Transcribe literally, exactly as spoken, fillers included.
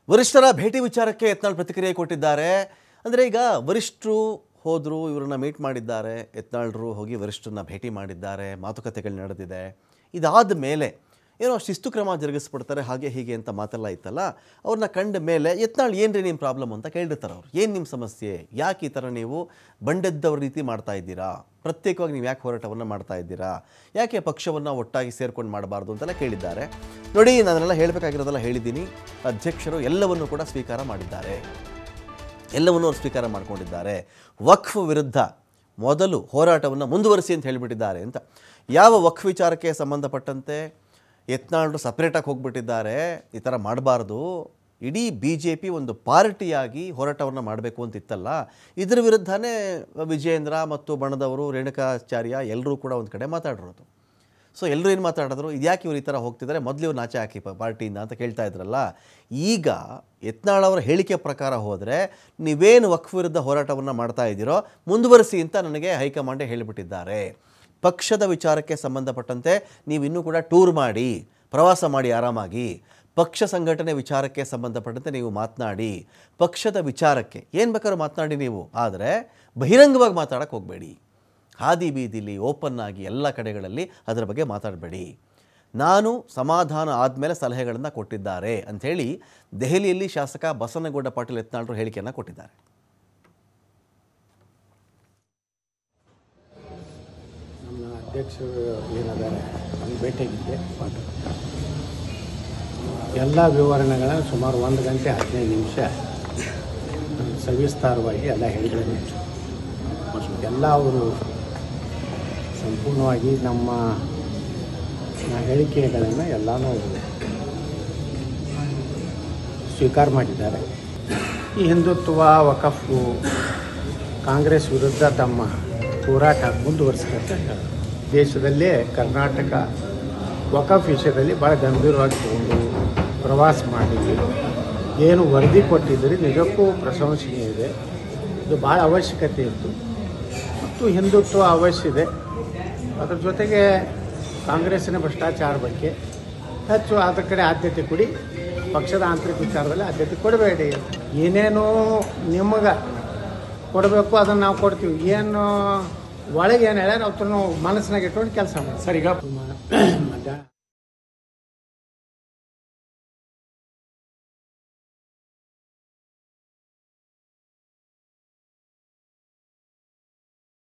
ವರಿಷ್ಠರ ಭೇಟಿ ವಿಚಾರಕ್ಕೆ ಯತ್ನಾಳ್ ಪ್ರತಿಕ್ರಿಯೆ ಕೊಟ್ಟಿದ್ದಾರೆ. ಅಂದರೆ ಈಗ ವರಿಷ್ಠರು ಹೋದರು, ಇವರನ್ನ ಮೀಟ್ ಮಾಡಿದ್ದಾರೆ, ಯತ್ನಾಳ್ರು ಹೋಗಿ ವರಿಷ್ಠರನ್ನ ಭೇಟಿ ಮಾಡಿದ್ದಾರೆ, ಮಾತುಕತೆಗಳು ನಡೆದಿದೆ. ಇದಾದ ಮೇಲೆ ಏನೋ ಶಿಸ್ತು ಕ್ರಮ ಜರುಗಿಸ್ಬಿಡ್ತಾರೆ, ಹಾಗೆ ಹೀಗೆ ಅಂತ ಮಾತೆಲ್ಲ ಇತ್ತಲ್ಲ, ಅವ್ರನ್ನ ಕಂಡ ಮೇಲೆ ಯತ್ನಾಳ್ ಏನ್ರಿ ನಿಮ್ಮ ಪ್ರಾಬ್ಲಮ್ ಅಂತ ಕೇಳಿರ್ತಾರೆ. ಅವ್ರು ಏನು ನಿಮ್ಮ ಸಮಸ್ಯೆ, ಯಾಕೆ ಈ ಥರ ನೀವು ಬಂಡೆದ್ದವ್ರ ರೀತಿ ಮಾಡ್ತಾ ಇದ್ದೀರಾ, ಪ್ರತ್ಯೇಕವಾಗಿ ನೀವು ಯಾಕೆ ಹೋರಾಟವನ್ನು ಮಾಡ್ತಾ ಇದ್ದೀರಾ, ಯಾಕೆ ಪಕ್ಷವನ್ನು ಒಟ್ಟಾಗಿ ಸೇರ್ಕೊಂಡು ಮಾಡಬಾರ್ದು ಅಂತೆಲ್ಲ ಕೇಳಿದ್ದಾರೆ. ನೋಡಿ, ನಾನೆಲ್ಲ ಹೇಳಬೇಕಾಗಿರೋದೆಲ್ಲ ಹೇಳಿದ್ದೀನಿ. ಅಧ್ಯಕ್ಷರು ಎಲ್ಲವನ್ನೂ ಕೂಡ ಸ್ವೀಕಾರ ಮಾಡಿದ್ದಾರೆ, ಎಲ್ಲವನ್ನೂ ಅವ್ರು ಸ್ವೀಕಾರ ಮಾಡ್ಕೊಂಡಿದ್ದಾರೆ. ವಕ್ಫ್ ವಿರುದ್ಧ ಮೊದಲು ಹೋರಾಟವನ್ನು ಮುಂದುವರಿಸಿ ಅಂತ ಹೇಳಿಬಿಟ್ಟಿದ್ದಾರೆ ಅಂತ. ಯಾವ ವಕ್ಫ್ ವಿಚಾರಕ್ಕೆ ಸಂಬಂಧಪಟ್ಟಂತೆ ಯತ್ನಾಳ್ರು ಸಪ್ರೇಟಾಗಿ ಹೋಗ್ಬಿಟ್ಟಿದ್ದಾರೆ, ಈ ಥರ ಮಾಡಬಾರ್ದು, ಇಡೀ ಬಿ ಜೆ ಪಿ ಒಂದು ಪಾರ್ಟಿಯಾಗಿ ಹೋರಾಟವನ್ನು ಮಾಡಬೇಕು ಅಂತ ಇತ್ತಲ್ಲ, ಇದರ ವಿರುದ್ಧನೇ ವಿಜಯೇಂದ್ರ ಮತ್ತು ಬಣದವರು, ರೇಣುಕಾಚಾರ್ಯ ಎಲ್ಲರೂ ಕೂಡ ಒಂದು ಕಡೆ ಮಾತಾಡಿರೋದು. ಸೊ ಎಲ್ಲರೂ ಏನು ಮಾತಾಡಿದ್ರು, ಇದ್ಯಾಕೆ ಇವರು ಈ ಥರ ಹೋಗ್ತಿದ್ದಾರೆ, ಮೊದಲು ಇವ್ರು ನಾಚೆ ಹಾಕಿ ಪಾರ್ಟಿಯಿಂದ ಅಂತ ಕೇಳ್ತಾ ಇದ್ರಲ್ಲ. ಈಗ ಯತ್ನಾಳ್ ಅವರ ಹೇಳಿಕೆ ಪ್ರಕಾರ ಹೋದರೆ ನೀವೇನು ವಕ್ಫ್ ವಿರುದ್ಧ ಹೋರಾಟವನ್ನು ಮಾಡ್ತಾ ಇದ್ದೀರೋ ಮುಂದುವರಿಸಿ ಅಂತ ನನಗೆ ಹೈಕಮಾಂಡೇ ಹೇಳಿಬಿಟ್ಟಿದ್ದಾರೆ. ಪಕ್ಷದ ವಿಚಾರಕ್ಕೆ ಸಂಬಂಧಪಟ್ಟಂತೆ ನೀವು ಇನ್ನೂ ಕೂಡ ಟೂರ್ ಮಾಡಿ, ಪ್ರವಾಸ ಮಾಡಿ ಆರಾಮಾಗಿ, ಪಕ್ಷ ಸಂಘಟನೆ ವಿಚಾರಕ್ಕೆ ಸಂಬಂಧಪಟ್ಟಂತೆ ನೀವು ಮಾತನಾಡಿ, ಪಕ್ಷದ ವಿಚಾರಕ್ಕೆ ಏನು ಬೇಕಾದ್ರೂ ಮಾತನಾಡಿ ನೀವು, ಆದರೆ ಬಹಿರಂಗವಾಗಿ ಮಾತಾಡೋಕ್ಕೆ ಹೋಗಬೇಡಿ. ಹಾದಿ ಬೀದಿಲಿ ಓಪನ್ ಆಗಿ ಎಲ್ಲ ಕಡೆಗಳಲ್ಲಿ ಅದರ ಬಗ್ಗೆ ಮಾತಾಡಬೇಡಿ. ನಾನು ಸಮಾಧಾನ ಆದಮೇಲೆ ಸಲಹೆಗಳನ್ನು ಕೊಟ್ಟಿದ್ದಾರೆ ಅಂಥೇಳಿ ದೆಹಲಿಯಲ್ಲಿ ಶಾಸಕ ಬಸನಗೌಡ ಪಾಟೀಲ್ ಯತ್ನಾಳ್ರು ಹೇಳಿಕೆಯನ್ನು ಕೊಟ್ಟಿದ್ದಾರೆ. ನಮ್ಮ ಅಧ್ಯಕ್ಷರು ಏನಿದ್ದಾರೆ ಅಲ್ಲಿ ಭೇಟಿಯಾಗಿದ್ದೆ, ಎಲ್ಲ ವಿವರಣೆಗಳನ್ನು ಸುಮಾರು ಒಂದು ಗಂಟೆ ಹದಿನೈದು ನಿಮಿಷ ಸವಿಸ್ತಾರವಾಗಿ ಎಲ್ಲ ಹೇಳಿದ್ದಾರೆ. ಎಲ್ಲ ಅವರು ಸಂಪೂರ್ಣವಾಗಿ ನಮ್ಮ ಹೇಳಿಕೆಗಳನ್ನು ಎಲ್ಲನೂ ಸ್ವೀಕಾರ ಮಾಡಿದ್ದಾರೆ. ಈ ಹಿಂದುತ್ವ, ವಕಫು, ಕಾಂಗ್ರೆಸ್ ವಿರುದ್ಧ ತಮ್ಮ ಹೋರಾಟ ಮುಂದುವರಿಸಬೇಕಂತ ಹೇಳ್ತಾರೆ. ದೇಶದಲ್ಲೇ ಕರ್ನಾಟಕ ವಕಫ್ ವಿಷಯದಲ್ಲಿ ಭಾಳ ಗಂಭೀರವಾಗಿ ತಗೊಂಡು ಪ್ರವಾಸ ಮಾಡಿ ಏನು ವರದಿ ಕೊಟ್ಟಿದ್ದರೆ ನಿಜಕ್ಕೂ ಪ್ರಶಂಸನೀಯ ಇದೆ. ಇದು ಭಾಳ ಅವಶ್ಯಕತೆ ಇತ್ತು ಮತ್ತು ಹಿಂದುತ್ವ ಅವಶ್ಯ ಇದೆ. ಅದರ ಜೊತೆಗೆ ಕಾಂಗ್ರೆಸ್ಸಿನ ಭ್ರಷ್ಟಾಚಾರ ಬಗ್ಗೆ ಹೆಚ್ಚು ಅದರ ಕಡೆ ಆದ್ಯತೆ ಕೊಡಿ, ಪಕ್ಷದ ಆಂತರಿಕ ವಿಚಾರದಲ್ಲಿ ಆದ್ಯತೆ ಕೊಡಬೇಡಿ. ಏನೇನು ನಿಮಗೆ ಕೊಡಬೇಕು ಅದನ್ನು ನಾವು ಕೊಡ್ತೀವಿ, ಏನು ಒಳಗೆ ಏನು ಹೇಳ್ಯಾರ ಅವ್ರು ನಾವು ಮನಸ್ಸಿನಾಗ ಇಟ್ಕೊಂಡು ಕೆಲಸ ಮಾಡಿ. ಸರಿಗ ಮಧ್ಯಾಹ್ನ